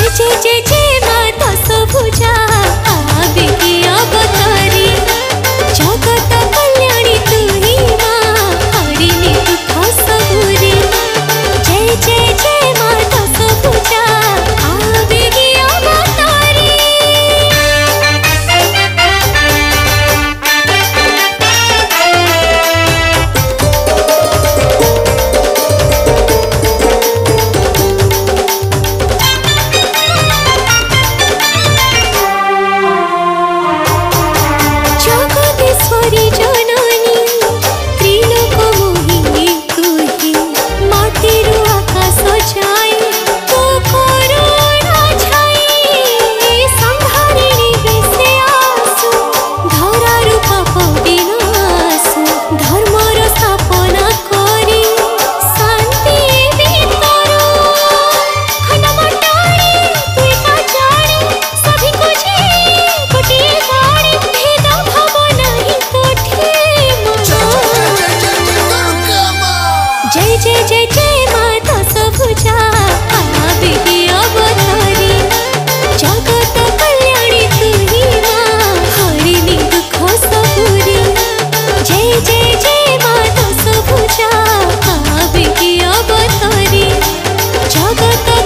जय जय जय माता सबुजा आवे की अवतारी जगत कल्याणी तू ही माँ हरिणी दुख सबुरी जय जय जय माता सबुजा आवे की अवतारी जगदीश्वरी जननी त्रिलोक मोहिनी तू ही माटीरू आकाश जाए तो करुणा छाई संहारिणी बेसे आसु धरारू पाप विनाशु धर्मर स्थापना करी शांति भीतर खंडमंडाली तू का जाने सभी को जी गोटिए गाड़ी भेद भाव नहीं कोठी जय जय जय जय माता सबुजा आवे की अवतारी जगत कल्याणी तू ही माँ हरिणी दुख सबुरी जय जय जय माता सबुजा आवे की अवतारी जगत